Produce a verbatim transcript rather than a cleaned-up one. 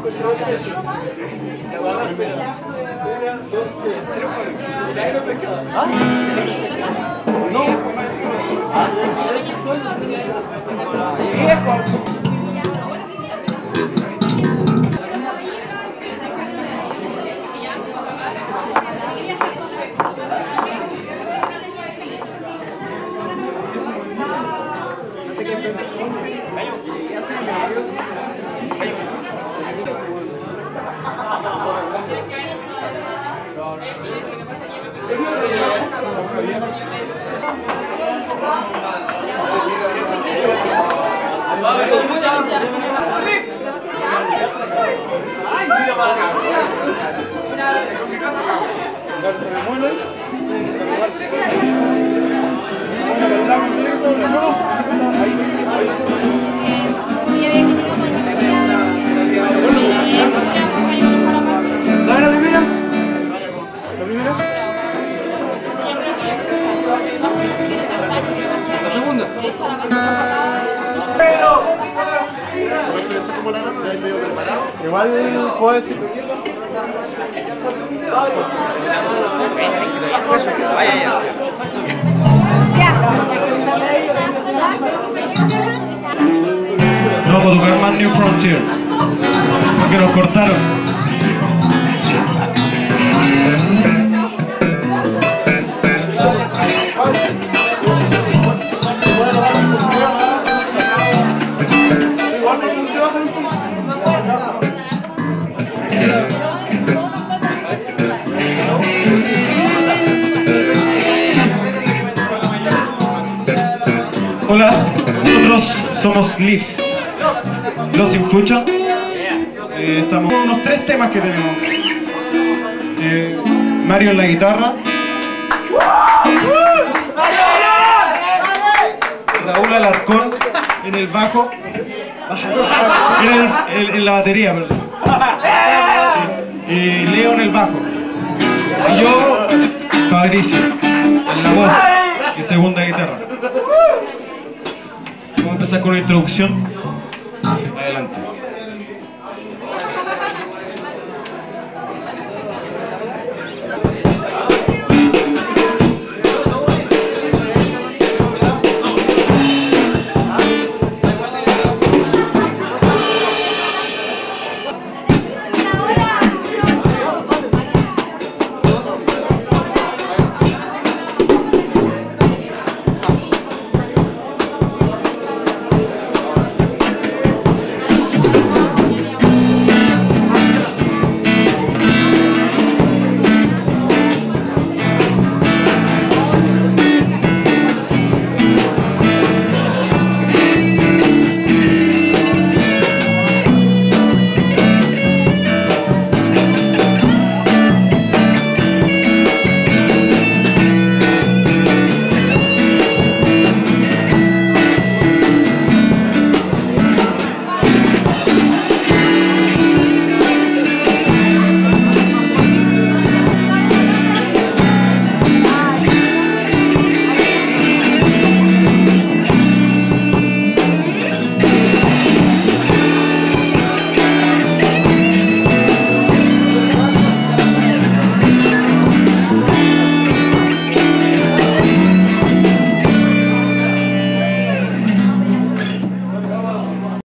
No. Viejo. Igual puedo decir. No puedo tocar más New Frontier porque nos cortaron. Hola, nosotros somos Leaf, Los Influcha. Eh, estamos con unos tres temas que tenemos. Eh, Mario en la guitarra, Raúl Alarcón en el bajo, en, el, en, en la batería, perdón. Y Leo en el bajo. Y yo, Fabricio, en la voz y segunda guitarra. Vamos a empezar con una introducción. Adelante.